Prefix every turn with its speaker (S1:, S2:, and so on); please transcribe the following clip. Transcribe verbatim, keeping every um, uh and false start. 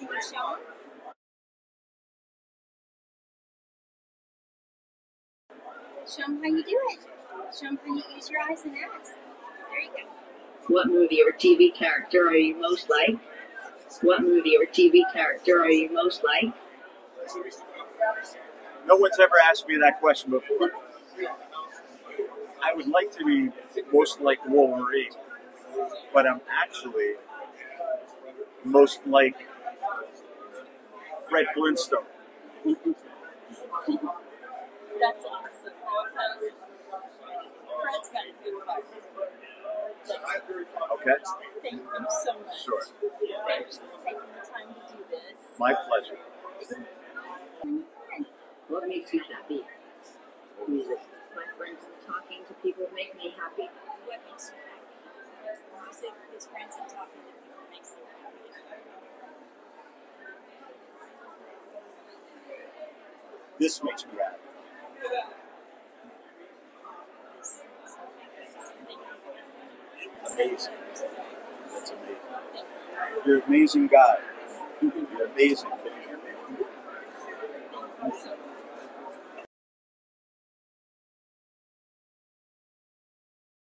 S1: Can you show them? Show them how you do it. Show them how you use your eyes and ask. There you go.
S2: What movie or T V character are you most like? What movie or T V character are you most like?
S3: No one's ever asked me that question before. I would like to be most like Wolverine, but I'm actually most like Fred Flintstone.
S1: That's awesome. Fred's got a good heart.
S3: Okay?
S1: Thank you so much.
S3: Sure.
S1: Thanks for taking the time to do this.
S3: My pleasure.
S2: What makes you happy? Music. My friends and talking to people make me happy.
S1: What makes you happy? Music, his friends, and talking to people makes him happy.
S3: This makes me happy. Amazing. That's amazing. You're an amazing guy. You're amazing. Can you hear me?